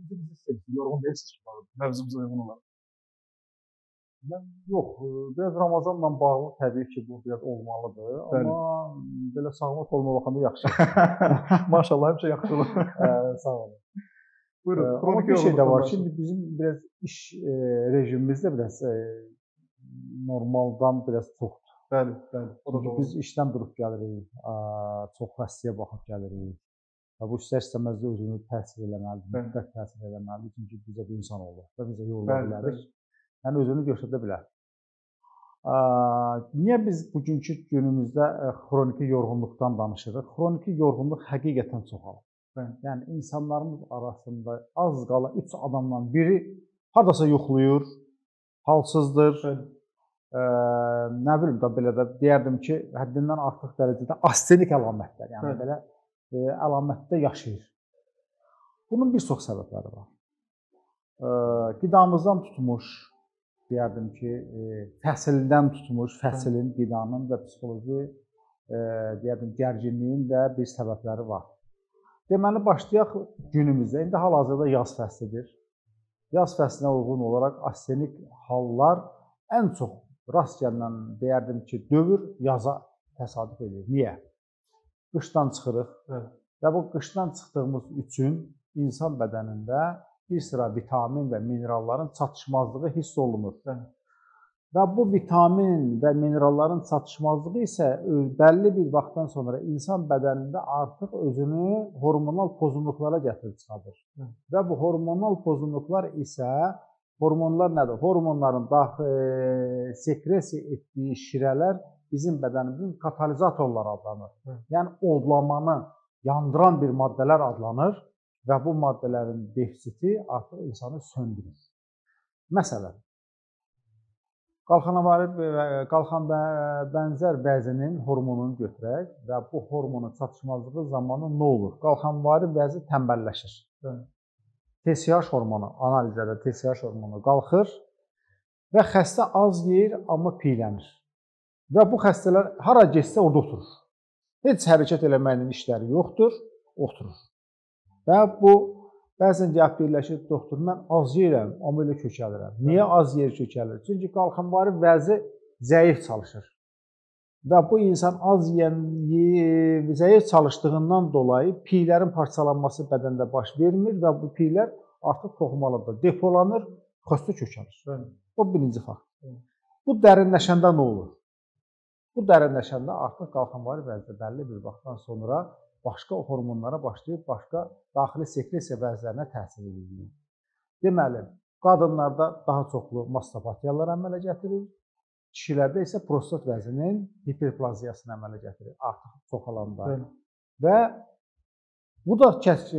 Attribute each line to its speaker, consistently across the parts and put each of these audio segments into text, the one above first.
Speaker 1: Yorğun deyilsiniz ki, mövzumuza uyğun olaraq.
Speaker 2: Mən yox, biraz Ramazanla bağlı təbii ki, bu biraz olmalıdır,
Speaker 1: Bəli.
Speaker 2: amma belə sağlam olma baxanda yaxşı.
Speaker 1: Maşallah, həmişə yaxşı olur.
Speaker 2: Sağ olun.
Speaker 1: Buyurun,
Speaker 2: Amma
Speaker 1: xroniki
Speaker 2: bir şey də
Speaker 1: yorğunluqdan
Speaker 2: var.
Speaker 1: danışın.
Speaker 2: Şimdi bizim biraz iş rejimimiz də biraz normaldan biraz çoxdur.
Speaker 1: Bəli, bəli, o da
Speaker 2: Çünki
Speaker 1: doğru.
Speaker 2: biz işdən durub gəlirik, çox xəstəyə baxıb gəlirik. Və bu istər-istəməz də özünü təsir eləməlidir,
Speaker 1: Bəli.
Speaker 2: mütləq təsir eləməlidir. Çünki biz də bir insan olduq və biz də yorula
Speaker 1: Bəli,
Speaker 2: bilərik.
Speaker 1: bəli.
Speaker 2: Yəni özünü göstərə bilər. Niyə biz bugünkü günümüzdə xroniki yorğunluqdan danışırıq? Xroniki yorğunluq həqiqətən çoxalır.
Speaker 1: Bəli.
Speaker 2: Yəni insanlarımız arasında az qala 3 adamdan biri hardasa yoxlayır, halsızdır.
Speaker 1: Bəli.
Speaker 2: Nə bilim də belə də deyərdim ki, həddindən artıq dərəcədə astenik əlamətlər, yəni
Speaker 1: Bəli.
Speaker 2: belə əlamətdə yaşayır. Bunun bir çox səbəbləri var. Qidamızdan tutmuş, deyərdim ki, fəsildən tutmuş, fəsilin, qidanın və psixoloji deyərdim gərginliyin də bir səbəbləri var. Deməli, başlayaq günümüzdə. İndi hal-hazırda yaz fəslidir. Yaz fəslinə uyğun olaraq astenik hallar ən çox rast gəlinən, deyərdim ki, dövr yaza təsadüf edir. Niyə? Qışdan çıxırıq və bu qışdan çıxdığımız üçün insan bədənində bir sıra vitamin və mineralların çatışmazlığı hiss olunur. Və bu vitamin və mineralların çatışmazlığı isə bəlli bir vaxtdan sonra insan bədənində artıq özünü hormonal pozunluqlara gətirib çıxardır. Və bu hormonal pozunluqlar isə, hormonlar nədir? Hormonların sekresiya etdiyi şirələr bizim bədənimizin katalizatorları adlanır. Yəni odlamanı yandıran bir maddələr adlanır və bu maddələrin defisiti artıq insanı söndürür. Məsələn, qalxan bənzər vəzinin hormonunu götürək və bu hormonun çatışmazlığı zamanı nə olur? Qalxanvari vəzi tənbəlləşir. TSH hormonu, analizlərdə TSH hormonu qalxır və xəstə az yeyir, amma piylənir. Və bu xəstələr hara getsə orada oturur. Heç hərəkət eləməklə işləri yoxdur, oturur. Və bu bəzən gəlib birləşir, doktor, mən az yeyirəm, amma elə kökəlirəm. Niyə az yer kökəlir? Çünki qalxanvari vəzi zəif çalışır. Və bu insan az yeyən, zəif çalışdığından dolayı piylərin parçalanması bədəndə baş vermir və bu piylər artıq toxumalıdır, depolanır, xəstə kökəlir. Bu birinci faktor. Bu dərinləşəndə nə olur? Bu dərinləşəndə artıq qalxanvari vəzdə bəlli bir vaxtdan sonra başqa hormonlara başlayıb, başqa daxili sekresiya vəzlərinə təsir edir. Deməli, qadınlarda daha çoxlu mastopatiyalar əmələ gətirir, kişilərdə isə prostat vəzinin hiperplaziyasını əmələ gətirir, artıq çoxalanda. Və bu da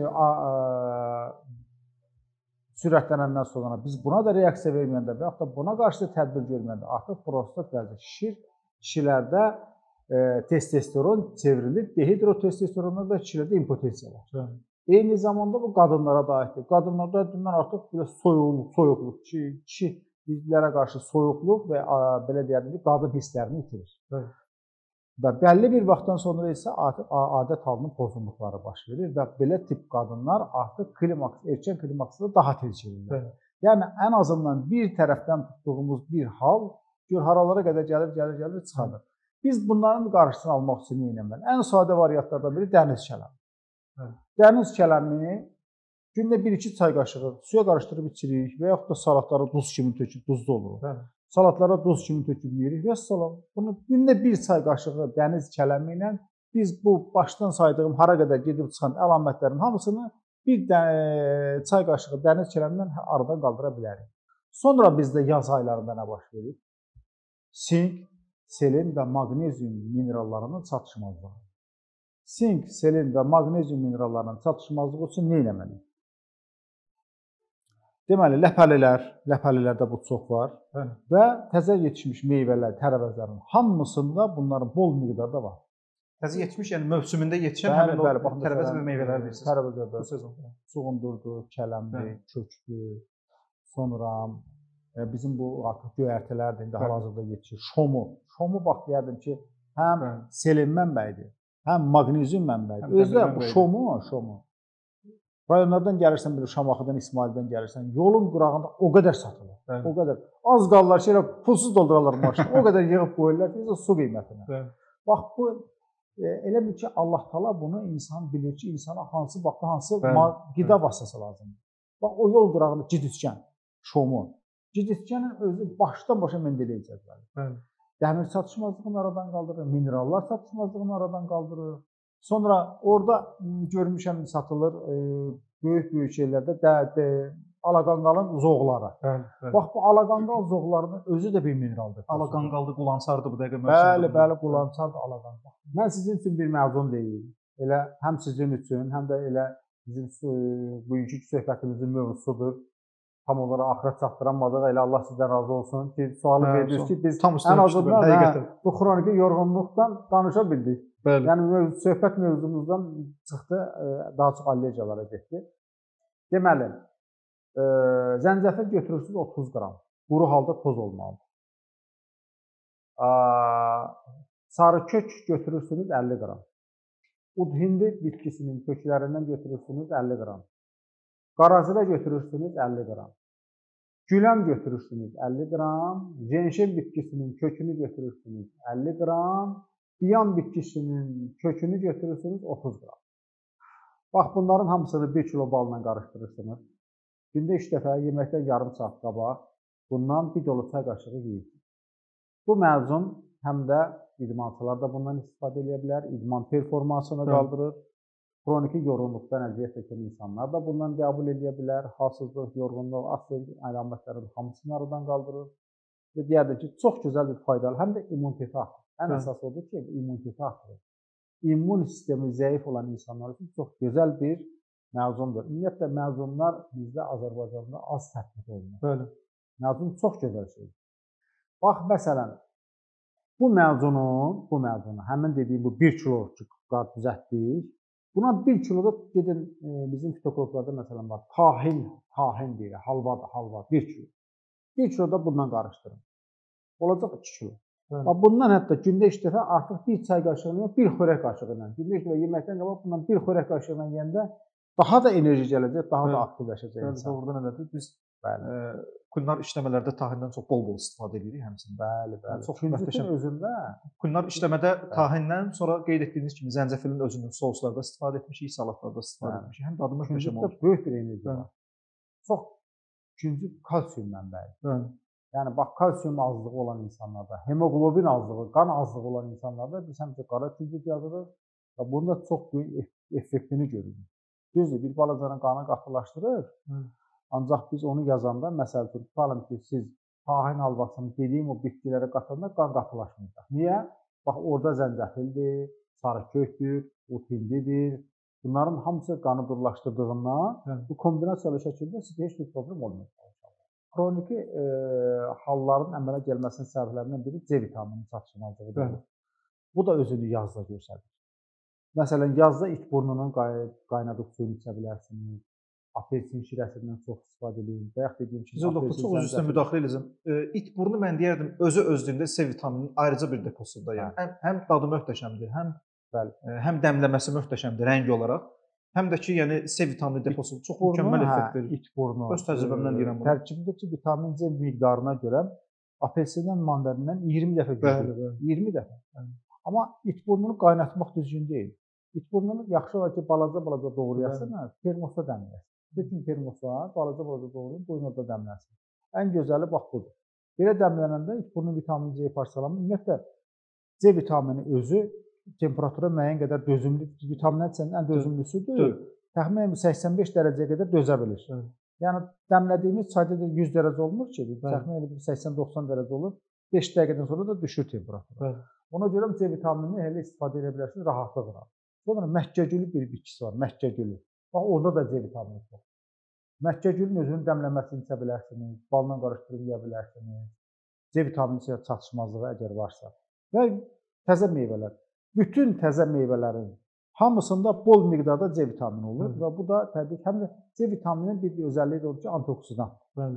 Speaker 2: sürətlənəndən sonra biz buna da reaksiya verməyəndə və yaxud da buna qarşı tədbir görməyəndə artıq prostat vəzi şişir, kişilərdə testosteron çevrilir, dehidrotestosterona və kişilərdə impotensiya var. Eyni zamanda bu qadınlara da aiddir. Qadınlarda həddindən artıq belə soyuqluq, kişilərə qarşı soyuqluq və belə deyəlim ki, qadın hisslərini itirir. Və bəlli bir vaxtdan sonra isə adət halının pozunluqları baş verir və belə tip qadınlar artıq erkən klimaksda daha tez gedirlər. Yəni, ən azından bir tərəfdən tutduğumuz bir hal gör haralara qədər gəlir, çıxardır. Biz bunların qarşısını almaq üçün nə etməli? Ən sadə variantlardan biri dəniz kələmi. Dəniz kələmini gündə 1-2 çay qaşığı suya qarışdırıb içirik və yaxud da salatlara duz kimi töküb, duzlu olur. Salatlara duz kimi töküb yeyirik və salam. Bunu gündə 1 çay qaşığı dəniz kələmi ilə biz bu başdan saydığım hara qədər gedib çıxan əlamətlərin hamısını bir çay qaşığı dəniz kələmindən aradan qaldıra bilərik. Sonra bizdə yaz aylarında nə baş verir? Sink, selin və maqnezium minerallarının çatışmazlığı. Sink, selin və maqnezium minerallarının çatışmazlığı üçün nə etməliyik? Deməli, ləpəlilərdə bu çox var və təzə yetişmiş meyvələr, tərəvəzlərin hamısında bunların bol miqdarda var.
Speaker 1: Təzə yetişmiş, yəni mövsümündə yetişən həmin o tərəvəz və meyvələr deyirsiniz.
Speaker 2: Tərəvəzlərdə çuğundurdur, kələmdir, kökdür, sonra bizim bu artıq göyərtələrdir, indi hal-hazırda yetişir. Şomu bax deyərdim ki, həm selin mənbəyidir, həm maqnezium mənbəyidir. Özdə bu şomu Rayonlardan gəlirsən, bir Şamaxıdan, İsmaildən gəlirsən, yolun qırağında o qədər satılır.
Speaker 1: Bəli.
Speaker 2: O qədər. Az qalırlar şeylə pulsuz doldurarlar maşını. O qədər yığıb qoyurlar ki, su qiymətinə.
Speaker 1: Bəli.
Speaker 2: Bax bu elə bil ki, Allah Taala bunu insan bilir ki, insana hansı vaxtda hansı qida vasitəsi lazımdır. Bax o yol qırağında Cidüskən, Şomu. Cidüskənin özü başdan başa Mendeleyevcədir. Bəli. Dəmir çatışmazlığını aradan qaldırır, minerallar çatışmazlığını aradan qaldırır. Sonra orada görmüşəm satılır böyük şeylərdə alaqanqalın zoğları. Bax bu alaqanqal zoğlarının özü də bir mineraldır.
Speaker 1: Alaqanqaldır, qulansardır bu dəqiqə.
Speaker 2: Bəli, qulansardır alaqanqal. Mən sizin üçün bir məzun deyim. Elə həm sizin üçün, həm də elə bizim bugünkü söhbətimizin mövzusudur. Tam olaraq axıra çatdıramadıq. Elə Allah sizdən razı olsun ki, sualı verdiniz ki, biz ən azından bu xroniki yorğunluqdan danışa bildik.
Speaker 1: Bəli.
Speaker 2: Yəni söhbət mövzumuzdan çıxdı, daha çox allergiyalara getdi. Deməli, zəncəfil götürürsünüz 30 qram. Quru halda toz olmalıdır. Sarı kök götürürsünüz 50 qram. Udhindi bitkisinin köklərindən götürürsünüz 50 qram. Qarazirə götürürsünüz 50 qram. Güləm götürürsünüz 50 qram. Jenşen bitkisinin kökünü götürürsünüz 50 qram. Biyan bitkisinin kökünü götürürsünüz 30 qram. Bax bunların hamısını 1 kilo balla qarışdırırsınız. Gündə 3 dəfə yeməkdən yarım saat qabaq bundan bir dolu çay qaşığı yeyirsiniz. Bu məzun həm də idmançılar da bundan istifadə edə bilər. İdman performansını qaldırır. Xroniki yorğunluqdan əziyyət çəkən insanlar da bundan qəbul edə bilər. Halsızlıq, yorğunluq, astma əlamətlərin hamısını aradan qaldırır. Və deyərdim ki, çox gözəl bir faydalı, həm də immunitet artırır. Ən əsas odur ki, immunitet artırır. İmmun sistemi zəif olan insanlar üçün çox gözəl bir məzundur. Ümumiyyətlə, məzunlar bizdə Azərbaycanda az tətbiq olunur.
Speaker 1: Bəli.
Speaker 2: Məzun çox gözəl şeydir. Bax, məsələn, bu məzunu, həmin dediyim bu 1 kilo qat düzəltdik. Buna 1 kiloda gedin, bizim fitokorplarda məsələn var, tahin deyir, halva, 1 kilo. 1 kiloda bundan qarışdırın. Olacaq 2 kilo. Bundan hətta gündə 3 dəfə artıq 1 çay qaşığı ilə, 1 xörək qaşığı ilə, gündə 3 dəfə yeməkdən qabaq bundan 1 xörək qaşığı ilə yeyəndə daha da enerji gələcək, daha da aktivləşəcək insan.
Speaker 1: Doğrudan elədir. Biz kulinar işləmələrdə tahindən çox bol-bol istifadə edirik həmçinin.
Speaker 2: Bəli. Çox möhtəşəm özündə.
Speaker 1: Kulinar işləmədə tahindən sonra qeyd etdiyiniz kimi zəncəfilin özünün soslarda istifadə etmişik, salatlarda istifadə etmişik. Həm dadı möhtəşəm olur.
Speaker 2: Böyük bir enerji var. Çox ikinci kalsium mənbəyi. Yəni bax, kalsium azlığı olan insanlarda, hemoglobin azlığı, qan azlığı olan insanlarda biz həmçə qara küncük yazırıq və bunun da çox böyük effektini görürük. Düzdür, bir balacanın qanı qatılaşdırır, ancaq biz onu yazanda, məsəl üçün, tutalım ki, siz tahin halvasını dediyim o bitkilərə qatanda qan qatılaşmayacaq. Niyə? Bax, orada zəncəfildir, sarı kökdür, utindidir. Bunların hamısı qanı durlaşdırdığından bu kombinasiyalı şəkildə sizə heç bir problem olmayacaq. Xroniki halların əmələ gəlməsinin səbəblərindən biri C vitamini çatışmazlığıdır. Bu da özünü yazda göstərir. Məsələn, yazda it burnunun qaynadıb suyunu içə bilərsiniz. Apelsin şirəsindən çox istifadə edin. Bayaq dediyim kimi,
Speaker 1: çox üzrə müdaxilə edəcəm. İt burnu mən deyərdim özü-özlüyündə C vitaminin ayrıca bir deposudur. Yəni həm dadı möhtəşəmdir, həm dəmləməsi möhtəşəmdir rəng olaraq. Həm də ki, yəni C vitamini deposu çox mükəmməl effekt verir.
Speaker 2: İt burnu.
Speaker 1: Öz təcrübəmdən deyirəm bunu.
Speaker 2: Tərkibindəki vitamin C miqdarına görə apelsindən, mandarindən 20 dəfə güclüdür. 20 dəfə. Amma it burnunu qaynatmaq düzgün deyil. İt burnunu yaxşı olar ki, balaca doğrayasınız, termosa dəmləsin. Bütün termosa balaca doğrayın, buyurun orada dəmləsin. Ən gözəli bax budur. Belə dəmlənəndə it burnu vitamin C parçalanır. Ümumiyyətlə, C vitamini özü temperatura müəyyən qədər dözümlü, vitaminlər ən dözümlüsüdür. Təxminən 85 dərəcəyə qədər dözə bilir. Yəni, dəmlədiyimiz çayda 100 dərəcə olmur ki, təxminən 80-90 dərəcə olur. 5 dəqiqədən sonra da düşür temperatura. Ona görə C vitaminini elə istifadə edə bilərsiniz rahatlıqla. Sonra məkkəgülü bir bitkisi var, məkkəgülü. Bax, orada da C vitamini çox. Məkkəgülün özünün dəmləməsini içə bilərsiniz, balla qarışdırıb yeyə bilərsiniz. C vitamini çatışmazlığı əgər varsa. Və təzə meyvələr. Bütün təzə meyvələrin hamısında bol miqdarda C vitamini olur və bu da təbii ki, həm də C vitamininin bir özəlliyi də odur ki, antioksidant.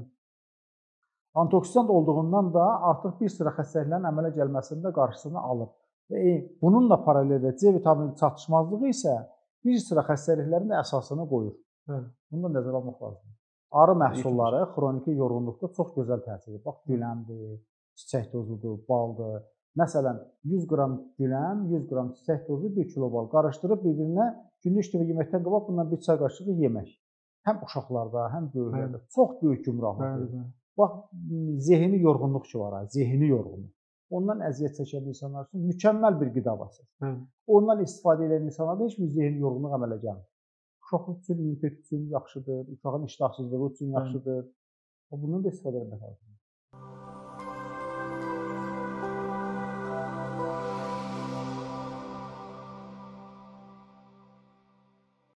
Speaker 2: Antioksidant olduğundan da artıq bir sıra xəstəliklərin əmələ gəlməsinin də qarşısını alır. Və bununla paralel C vitamini çatışmazlığı isə bir sıra xəstəliklərin də əsasını qoyur.
Speaker 1: Bəli.
Speaker 2: Bunu da nəzərə almaq lazımdır. Arı məhsulları xroniki yorğunluqda çox gözəl təsir edir. Bax, güləndir, çiçək tozudur, baldır. Məsələn, 100 qram gülən, 100 qram çiçək tozu, 1 kilo bal qarışdırıb bir-birinə günlük işləmə yeməkdən qabaq bundan bir çay qaşığı yemək. Həm uşaqlarda, həm böyüklərdə çox böyük gümrahlıqdır. Bax, zehni yorğunluq ki var, zehni yorğunluq. Ondan əziyyət çəkən insanlar üçün mükəmməl bir qida vasitəsidir. Ondan istifadə edən insanlarda heç bir zehni yorğunluq əmələ gəlmir. Uşaqlıq üçün, immunitet üçün yaxşıdır, uşağın iştahsızlığı üçün yaxşıdır. Bundan da istifadə etmək lazımdır.